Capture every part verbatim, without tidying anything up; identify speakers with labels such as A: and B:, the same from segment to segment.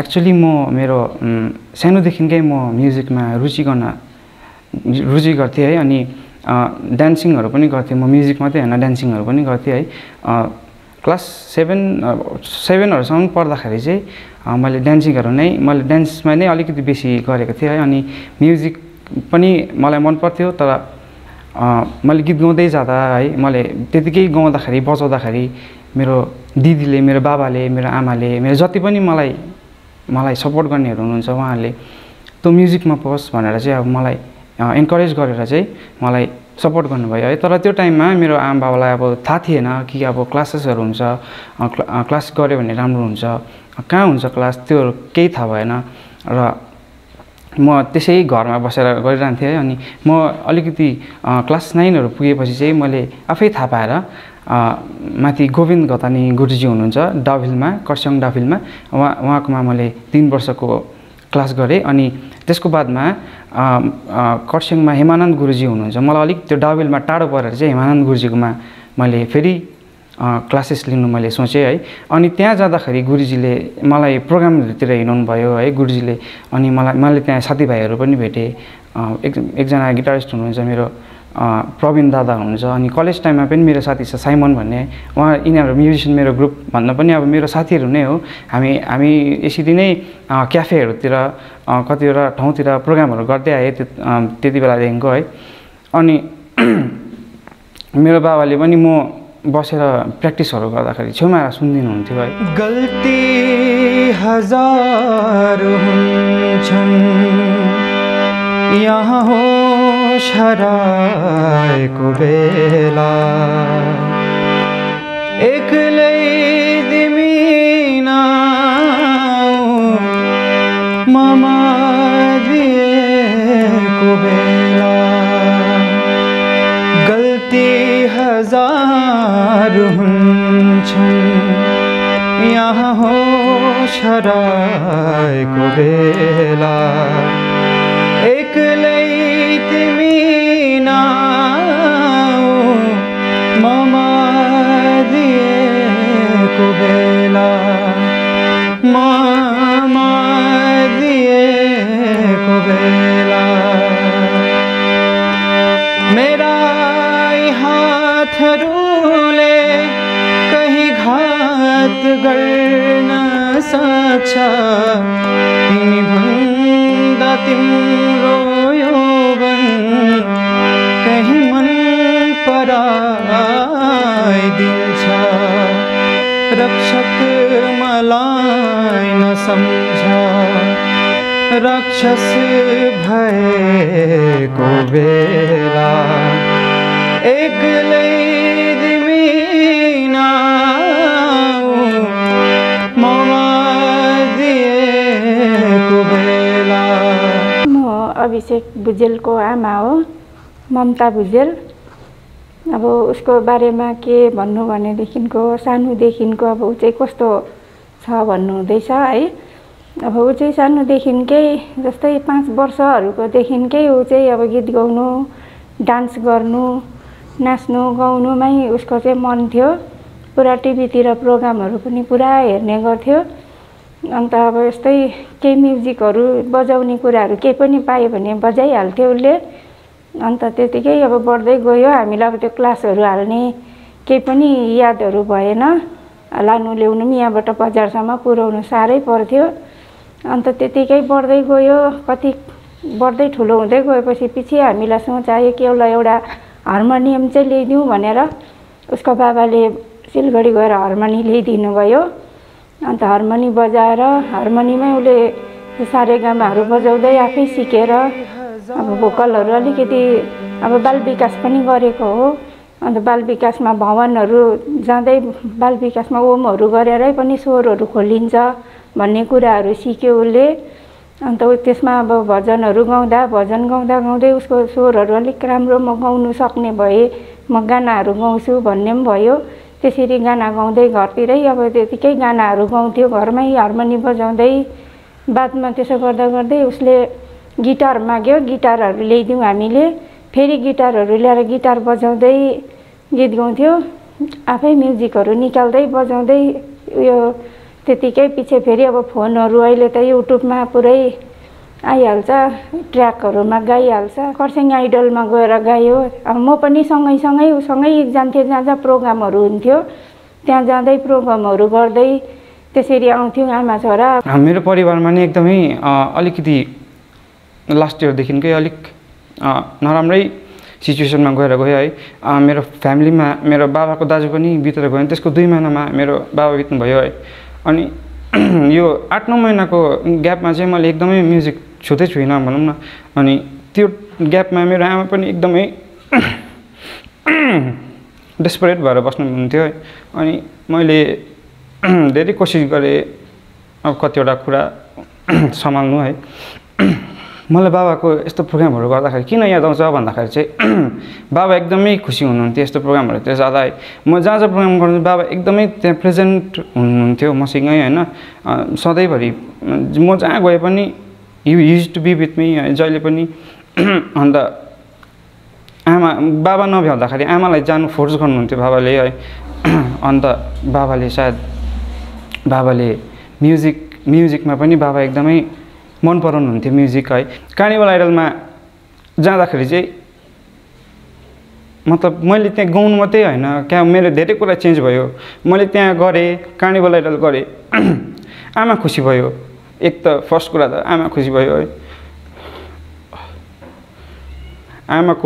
A: Actually म मेरो सानोदेखिकै म म्युजिकमा रुचि गर्न रुचि गर्थेँ है। अनि डान्सिङहरू पनि गर्थेँ म, म्युजिक मात्रै होइन डान्सिङहरू पनि गर्थेँ है। क्लास सेभेन सेभेनहरूसम्म पढ्दाखेरि चाहिँ मैले डान्सिङहरू नै मैले डान्समा नै अलिकति बेसी गरेको थिएँ है। अनि म्युजिक पनि मलाई मन पर्थ्यो, तर मैले गीत गाउँदै जाँदा है मैले त्यतिकै गाउँदाखेरि बजाउँदाखेरि मेरो दिदीले, मेरो बाबाले, मेरो आमाले, मेरो जति पनि मलाई मलाई सपोर्ट गर्नेहरू हुनुहुन्छ उहाँहरूले त्यो म्युजिकमा पस् भनेर चाहिँ अब मलाई इन्करेज गरेर चाहिँ मलाई सपोर्ट गर्नुभयो है। तर त्यो टाइममा मेरो आमा बाबालाई अब थाहा थिएन कि अब क्लासेसहरू हुन्छ, क्लास गऱ्यो भने राम्रो हुन्छ, कहाँ हुन्छ क्लास, त्योहरू केही थाहा भएन। र म त्यसै घरमा बसेर गरिरहन्थेँ है। अनि म अलिकति क्लास नाइनहरू पुगेपछि चाहिँ मैले आफै थाहा पाएर माथि गोविन्द घतानी गुरुजी हुनुहुन्छ डाभिलमा, खरसाङ डाभिलमा, उहाँ उहाँकोमा मैले तिन वर्षको क्लास गरेँ। अनि त्यसको बादमा खरसाङमा हेमानन्द गुरुजी हुनुहुन्छ, मलाई अलिक त्यो डाभिलमा टाढो परेर चाहिँ हेमानन्द गुरुजीकोमा मैले फेरि क्लासेस लिनु मैले सोचेँ है। अनि त्यहाँ जाँदाखेरि गुरुजीले मलाई प्रोग्रामहरूतिर हिँडाउनु भयो है गुरुजीले। अनि मलाई मैले त्यहाँ साथीभाइहरू पनि भेटेँ। एक एकजना गिटारिस्ट हुनुहुन्छ मेरो प्रवीण दादा हुनुहुन्छ। अनि कलेज टाइममा पनि मेरो साथी छ साइमन भन्ने, उहाँ यिनीहरू म्युजिसियन मेरो ग्रुप भन्दा पनि अब मेरो साथीहरू नै हो। हामी हामी यसरी नै क्याफेहरूतिर कतिवटा ठाउँतिर प्रोग्रामहरू गर्दै आएँ त्यति बेलादेखिको है। अनि मेरो बाबाले पनि म बसेर प्र्याक्टिसहरू गर्दाखेरि छेउमा आएर सुनिदिनुहुन्थ्यो है।
B: गल्ती हजार हुन्छन् यहाँ होश हराएको बेला, एक्लै तिमी नआऊ ममा दिएको बेला। गल्ती हजार हुन्छन् यहाँ होश हराएको बेला, एक्लै तिमी नआऊ ममा दिएको बेला, ममा दिएको बेला। मेरा हातहरूले कहीं घात गर्न सक्छ, तिमी भन्दा तिम्रो यौवन कहीं मन पराइदिन्छ। रक्षक मलाई नसम्झ, राक्षस भएको बेला, एक्लै तिमी नआऊ ममा दिएको बेला।
C: म अभिषेक भुजेलको आमा हो, ममता भुजेल। अब उसको बारेमा के भन्नु भनेदेखिको सानोदेखिको अब ऊ चाहिँ कस्तो छ भन्नुहुँदैछ है। अब ऊ चाहिँ सानोदेखिकै जस्तै पाँच वर्षहरूको देखिकै ऊ चाहिँ अब गीत गाउनु, डान्स गर्नु, नाच्नु गाउनुमै उसको चाहिँ मन थियो। पुरा टिभीतिर प्रोग्रामहरू पनि पुरा हेर्ने गर्थ्यो। अन्त अब यस्तै केही म्युजिकहरू बजाउने कुराहरू केही पनि पायो भने बजाइहाल्थ्यो उसले। अन्त त्यतिकै अब बढ्दै गयो। हामीलाई अब त्यो क्लासहरू हाल्ने केही पनि यादहरू भएन। लानु ल्याउनु पनि यहाँबाट बजारसम्म पुर्याउनु साह्रै पर्थ्यो। अन्त त्यतिकै बढ्दै गयो। कति बढ्दै ठुलो हुँदै गएपछि पछि हामीलाई सोच आयो कि एउटा एउटा हार्मोनियम चाहिँ ल्याइदिउँ भनेर उसको बाबाले सिलगढी गएर हार्मोनी ल्याइदिनु भयो। अन्त हार्मोनी बजाएर हार्मोनीमै उसले सारेगामाहरू बजाउँदै आफै सिकेर अब भोकलहरू अलिकति अब बाल विकास पनि गरेको हो। अन्त बाल विकासमा भवनहरू जाँदै बाल विकासमा ओमहरू गरेरै पनि स्वरहरू खोलिन्छ भन्ने कुराहरू सिक्यो उसले। अन्त त्यसमा अब भजनहरू गाउँदा भजन गाउँदा गाउँदै उसको स्वरहरू अलिक राम्रो म गाउनु सक्ने भए, म गानाहरू गाउँछु भन्ने पनि भयो। त्यसरी गाना गाउँदै घरतिरै अब त्यतिकै गानाहरू गाउँथ्यो घरमै हार्मोनी बजाउँदै। बादमा त्यसो गर्दा गर्दै उसले गिटार माग्यो। गिटारहरू ल्याइदिउँ हामीले। फेरि गिटारहरू ल्याएर गिटार बजाउँदै गीत गाउँथ्यो। आफै म्युजिकहरू निकाल्दै बजाउँदै उयो त्यतिकै पछि फेरि अब फोनहरू अहिले त युट्युबमा पुरै आइहाल्छ, ट्र्याकहरूमा गाइहाल्छ। खरसाङ आइडलमा गएर गायो। अब म पनि सँगैसँगै उसँगै जान्थेँ, जहाँ जहाँ प्रोग्रामहरू हुन्थ्यो त्यहाँ जाँदै प्रोग्रामहरू गर्दै त्यसरी आउँथ्यौँ आमा छोरा।
A: मेरो परिवारमा नि एकदमै अलिकति लास्ट इयरदेखिकै अलिक नराम्रै सिचुएसनमा गएर गयो है। मेरो फ्यामिलीमा मेरो बाबाको दाजु पनि बितेर गयो, त्यसको दुई महिनामा मेरो बाबा बित्नुभयो है। अनि यो आठ नौ महिनाको ग्यापमा चाहिँ मैले एकदमै म्युजिक छुँदै छुइनँ भनौँ न। अनि त्यो ग्यापमा मेरो आमा पनि एकदमै डेस्परेट भएर बस्नुहुन्थ्यो है। अनि मैले धेरै कोसिस गरेँ अब कतिवटा कुरा सम्हाल्नु है। मलाई बाबाको यस्तो प्रोग्रामहरू गर्दाखेरि किन याद आउँछ भन्दाखेरि चाहिँ बाबा एकदमै खुसी हुनुहुन्थ्यो यस्तो प्रोग्रामहरूतिर जाँदा है। म जहाँ जहाँ प्रोग्राम गर्नु बाबा एकदमै त्यहाँ प्रेजेन्ट हुनुहुन्थ्यो मसँगै होइन। सधैँभरि म जहाँ गए पनि you use to be with me जहिले पनि। अन्त आमा बाबा नभ्याउँदाखेरि आमालाई जानु फोर्स गर्नुहुन्थ्यो बाबाले है। अन्त बाबाले सायद बाबाले म्युजिक म्युजिकमा पनि बाबा एकदमै मन पराउनुहुन्थ्यो म्युजिक है। कार्निभल आइडलमा जाँदाखेरि चाहिँ मतलब मैले त्यहाँ गाउनु मात्रै होइन, क्या मेरो धेरै कुरा चेन्ज भयो। मैले त्यहाँ गरेँ, कार्निभल आइडल गरेँ, आमा खुसी भयो। एक त फर्स्ट कुरा त आमा खुसी भयो है। आमाको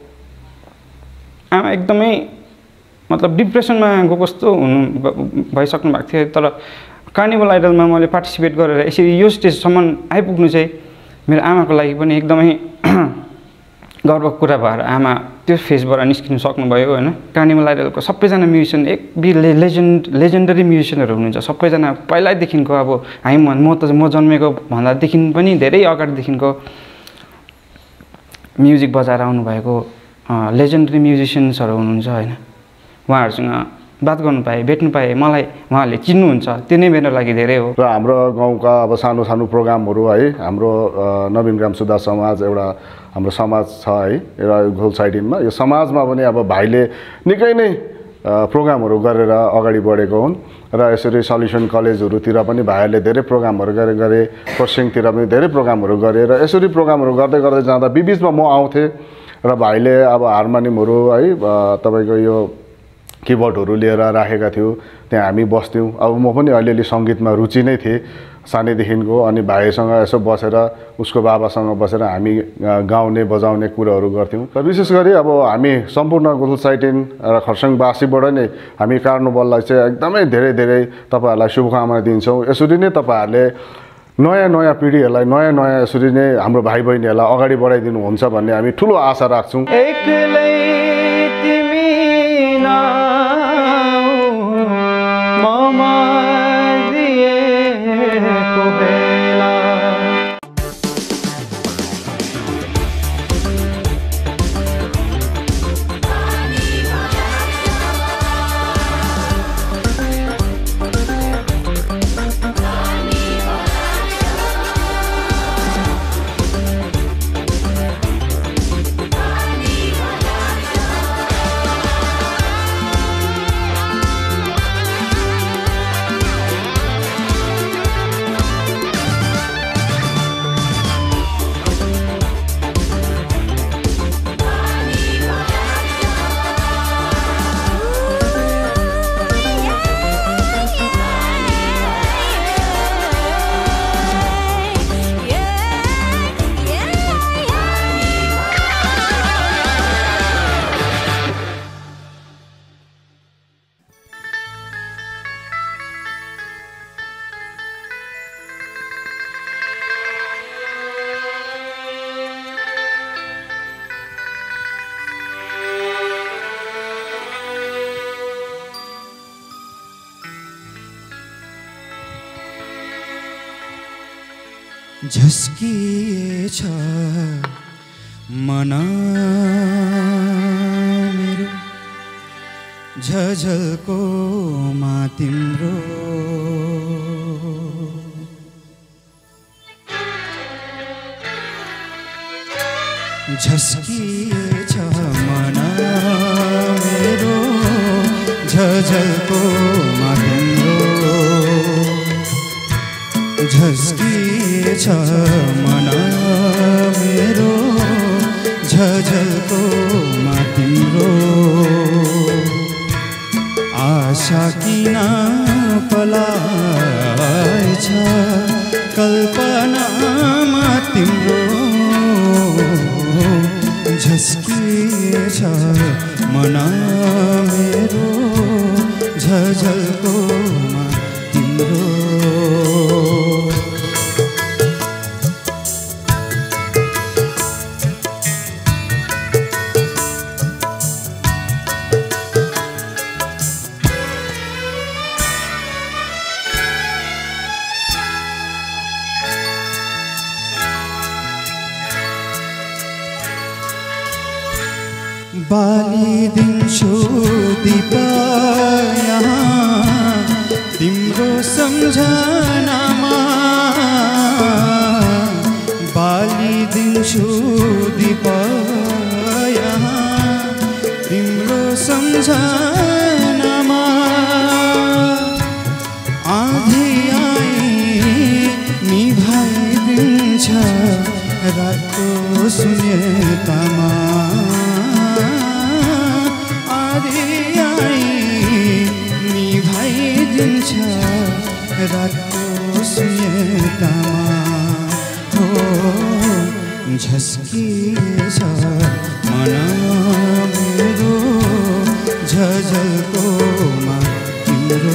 A: आमा एकदमै मतलब डिप्रेसनमा गएको जस्तो हुनु भइसक्नु भएको थियो। तर कार्निभल आइडलमा मैले पार्टिसिपेट गरेर यसरी यो स्टेजसम्म आइपुग्नु चाहिँ मेरो आमाको लागि पनि एकदमै गर्वको कुरा भएर आमा त्यो फेजबाट निस्किनु सक्नुभयो होइन। कार्निभल आइडलको सबैजना म्युजिसियन एक बी लेजेन्ड लेजेन्डरी म्युजिसियनहरू हुनुहुन्छ सबैजना। पहिल्यैदेखिको अब हामी म त म जन्मेको भन्दादेखि पनि धेरै अगाडिदेखिको म्युजिक बजाएर आउनुभएको लेजेन्डरी म्युजिसियन्सहरू हुनुहुन्छ होइन। उहाँहरूसँग बात गर्नु पाएँ, भेट्नु पाएँ, मलाई उहाँहरूले चिन्नुहुन्छ, त्यो नै मेरो लागि धेरै हो।
D: र हाम्रो गाउँका अब सानो सानो प्रोग्रामहरू है, हाम्रो नवीन ग्राम सुधार समाज एउटा हाम्रो समाज छ है एउटा घोलसाइडिनमा। यो समाजमा पनि अब भाइले निकै नै प्रोग्रामहरू गरेर अगाडि बढेको हुन्। र यसरी सल्युसन कलेजहरूतिर पनि भाइहरूले धेरै प्रोग्रामहरू गरे गरे खरसाङतिर पनि धेरै प्रोग्रामहरू गरे। र यसरी प्रोग्रामहरू गर्दै गर्दै जाँदा बिबिचमा म आउँथेँ र भाइले अब हार्मोनियमहरू है तपाईँको यो किबोर्डहरू लिएर राखेका थियो, त्यहाँ हामी बस्थ्यौँ। अब म पनि अलिअलि सङ्गीतमा रुचि नै थिएँ सानैदेखिको। अनि भाइसँग यसो बसेर उसको बाबासँग बसेर हामी गाउने बजाउने कुराहरू गर्थ्यौँ। र विशेष गरी अब हामी सम्पूर्ण घोलसाइटिन र खरसाङवासीबाट नै हामी कार्निभललाई चाहिँ एकदमै धेरै धेरै तपाईँहरूलाई शुभकामना दिन्छौँ। यसरी नै तपाईँहरूले नयाँ नयाँ पिँढीहरूलाई नयाँ नयाँ यसरी नै हाम्रो भाइ बहिनीहरूलाई अगाडि बढाइदिनुहुन्छ भन्ने हामी ठुलो आशा राख्छौँ।
B: एक्लै तिमी ममा दिएको बेला
E: झस्किएछ मन मेरो झझलको मा तिम्रो झस्किएछ मन मेरो झझलको मा तिम्रो झस्किएछ मन मेरो झझल्कोमा तिम्रो आशा किन पलाएछ कल्पनामा तिम्रो झस्किएछ मन मेरो झझल्कोमा तिम्रो बालिदिन्छु दीप यहाँ तिम्रो सम्झनामा बालिदिन्छु दीप यहाँ तिम्रो सम्झनामा आधी आई निभाइदिन्छ रातको शून्यतामा निभाइदिन्छ रातको शून्यतामा हो झस्किएछ मन मेरो झझल्कोमा तिम्रो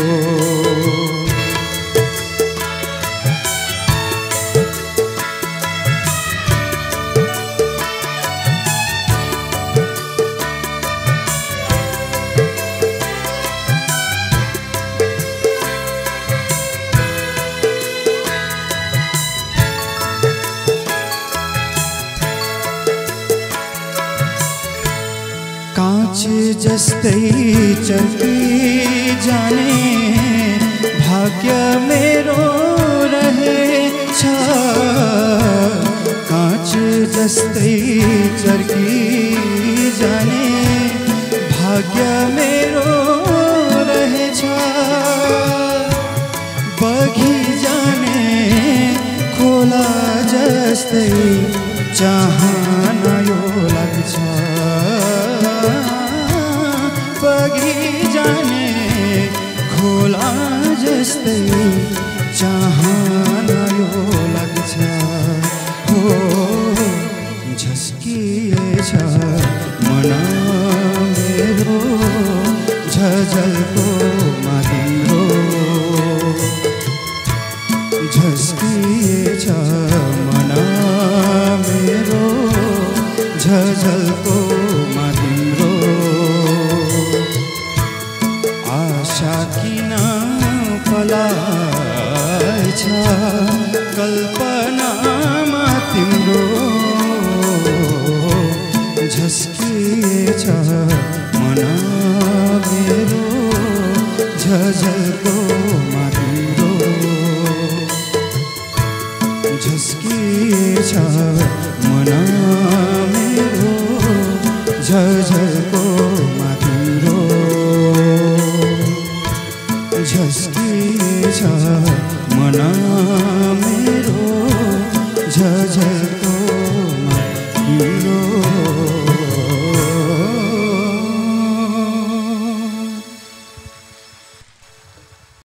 E: जस्तै चल्की जाने भाग्य मेरो रहेछ काँच जस्तै चर्की जाने भाग्य मेरो रहेछ बगी जाने खोला जस्तै चाहना यो लाग्छ बगी जाने खोला जस्तै चाहना यो लाग्छ हो झस्किएछ मन मेरो झझल्कोमा तिम्रो झस्किएछ मन मेरो झझल्कोमा तिम्रो आशा किन पलाएछ कल्पनामा तिम्रो झस्किएछ मन मेरो झझल्कोमा तिम्रो झस्किएछ मन मेरो झझल्कोमा तिम्रो झस्किएछ मन मेरो झझल्कोमा